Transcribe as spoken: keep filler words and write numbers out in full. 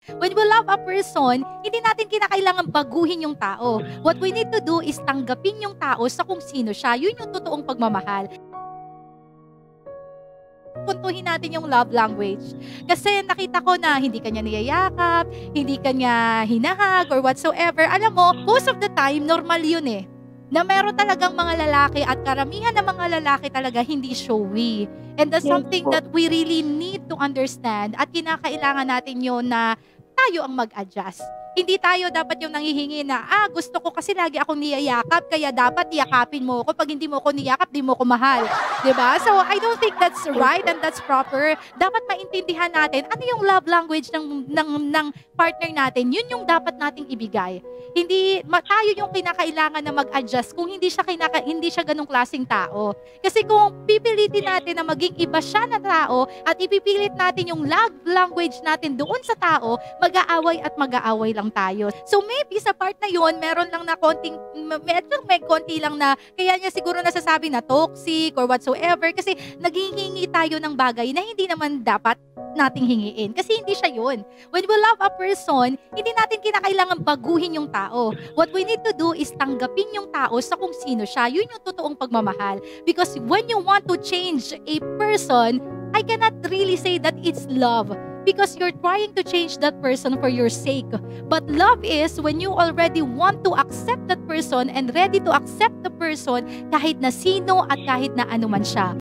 When we love a person, hindi natin kinakailangan baguhin yung tao. What we need to do is tanggapin yung tao sa kung sino siya. Yun yung totoong pagmamahal. Puntuhin natin yung love language. Kasi nakita ko na hindi kanya niyayakap, hindi kanya hinahag or whatsoever. Alam mo, most of the time, normal yun eh. Na meron talagang mga lalaki at karamihan ng mga lalaki talaga hindi showy. And that's Yes something po. that we really need to understand at kinakailangan natin yun na tayo ang mag-adjust. Hindi tayo dapat yung nanghihingi na, ah, gusto ko kasi lagi akong niyayakap, kaya dapat yakapin mo ako. Pag hindi mo ako niyakap, di mo ako mahal. Diba? So, I don't think that's right and that's proper. Dapat maintindihan natin ano yung love language ng, ng, ng partner natin. Yun yung dapat nating ibigay. Hindi, ma, tayo yung kinakailangan na mag-adjust kung hindi siya, kinaka, hindi siya ganong klaseng tao. Kasi kung pipilitin natin na maging iba siya na tao at ipipilit natin yung love language natin doon sa tao, mag-aaway at mag-aaway lang tayo. So maybe sa part na yun, meron lang na konting, medyo may konti lang na, kaya niya siguro nasasabi na toxic or whatsoever kasi naghihingi tayo ng bagay na hindi naman dapat nating hingiin. Kasi hindi siya yun. When we love a person, hindi natin kinakailangan baguhin yung tao. What we need to do is tanggapin yung tao sa kung sino siya. Yun yung totoong pagmamahal. Because when you want to change a person, I cannot really say that it's love. Because you're trying to change that person for your sake. But love is when you already want to accept that person and ready to accept the person kahit na sino at kahit na ano man siya.